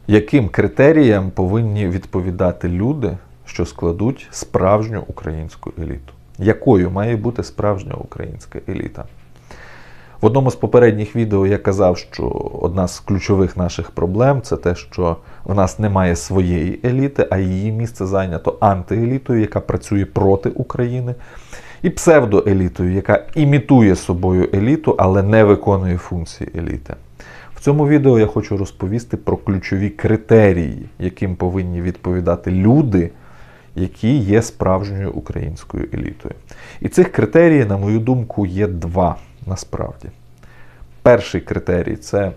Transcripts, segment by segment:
Яким критеріям повинні відповідати люди, що складуть справжню українську еліту? Якою має бути справжня українська еліта? В одному з попередніх відео я казав, що одна з ключових наших проблем – це те, що в нас немає своєї еліти, а її місце зайнято антиелітою, яка працює проти України, і псевдоелітою, яка імітує собою еліту, але не виконує функції еліти. В цьому відео я хочу розповісти про ключові критерії, яким повинні відповідати люди, які є справжньою українською елітою. І цих критеріїв, на мою думку, є два насправді. Перший критерій – це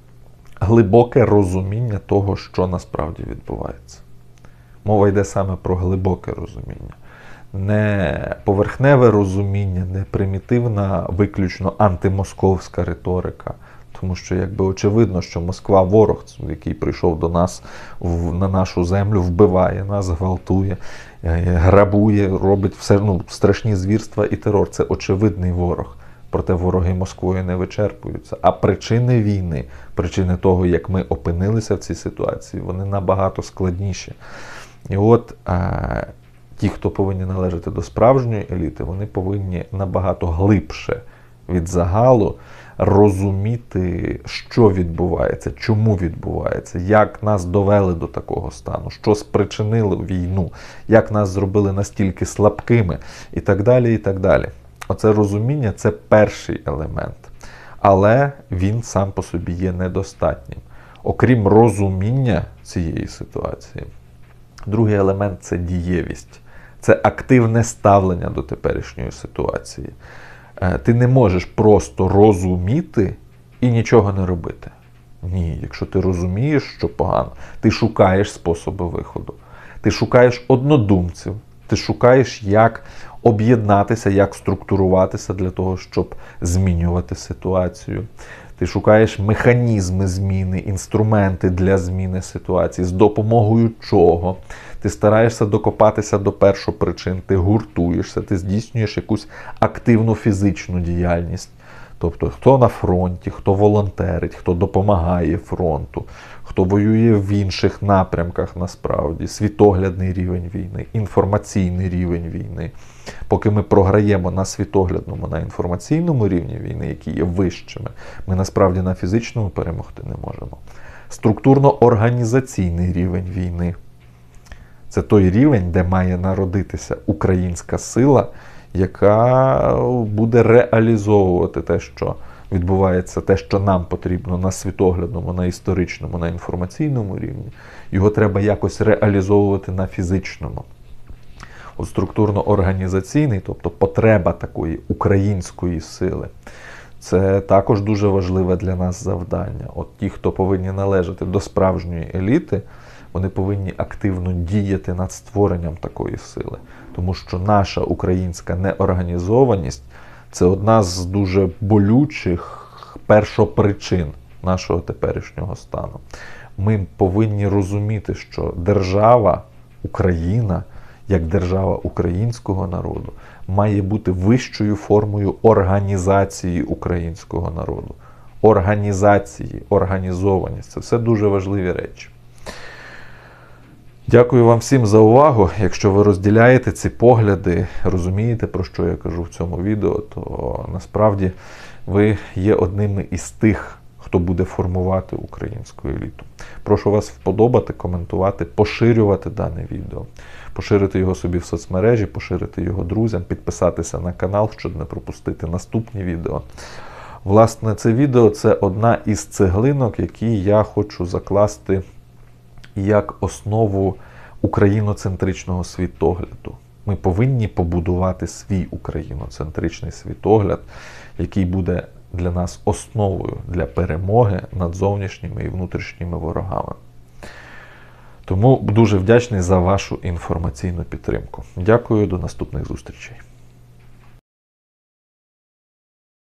глибоке розуміння того, що насправді відбувається. Мова йде саме про глибоке розуміння. Не поверхневе розуміння, не примітивна, виключно антимосковська риторика. Тому що, якби очевидно, що Москва – ворог, який прийшов до нас, на нашу землю, вбиває нас, гвалтує, грабує, робить все, страшні звірства і терор. Це очевидний ворог. Проте вороги Москвою не вичерпуються. А причини війни, причини того, як ми опинилися в цій ситуації, вони набагато складніші. І от ті, хто повинні належати до справжньої еліти, вони повинні набагато глибше від загалу розуміти, що відбувається, чому відбувається, як нас довели до такого стану, що спричинило війну, як нас зробили настільки слабкими і так далі, і так далі. Оце розуміння – це перший елемент. Але він сам по собі є недостатнім. Окрім розуміння цієї ситуації, другий елемент – це дієвість. Це активне ставлення до теперішньої ситуації. Ти не можеш просто розуміти і нічого не робити. Ні, якщо ти розумієш, що погано, ти шукаєш способи виходу. Ти шукаєш однодумців, ти шукаєш, як об'єднатися, як структуруватися для того, щоб змінювати ситуацію. Ти шукаєш механізми зміни, інструменти для зміни ситуації, з допомогою чого. Ти стараєшся докопатися до першопричин, ти гуртуєшся, ти здійснюєш якусь активну фізичну діяльність. Тобто, хто на фронті, хто волонтерить, хто допомагає фронту, хто воює в інших напрямках насправді, світоглядний рівень війни, інформаційний рівень війни. Поки ми програємо на світоглядному, на інформаційному рівні війни, які є вищими, ми насправді на фізичному перемогти не можемо. Структурно-організаційний рівень війни – це той рівень, де має народитися українська сила, яка буде реалізовувати те, що відбувається, те, що нам потрібно на світоглядному, на історичному, на інформаційному рівні. Його треба якось реалізовувати на фізичному. От структурно-організаційний, тобто потреба такої української сили, це також дуже важливе для нас завдання. От ті, хто повинні належати до справжньої еліти, вони повинні активно діяти над створенням такої сили. Тому що наша українська неорганізованість – це одна з дуже болючих першопричин нашого теперішнього стану. Ми повинні розуміти, що держава Україна, як держава українського народу, має бути вищою формою організації українського народу. Організації, організованість – це все дуже важливі речі. Дякую вам всім за увагу. Якщо ви розділяєте ці погляди, розумієте, про що я кажу в цьому відео, то насправді ви є одними із тих, хто буде формувати українську еліту. Прошу вас вподобати, коментувати, поширювати дане відео. Поширити його собі в соцмережі, поширити його друзям, підписатися на канал, щоб не пропустити наступні відео. Власне, це відео – це одна із цеглинок, які я хочу закласти як основу україноцентричного світогляду. Ми повинні побудувати свій україноцентричний світогляд, який буде для нас основою для перемоги над зовнішніми і внутрішніми ворогами. Тому дуже вдячний за вашу інформаційну підтримку. Дякую, до наступних зустрічей.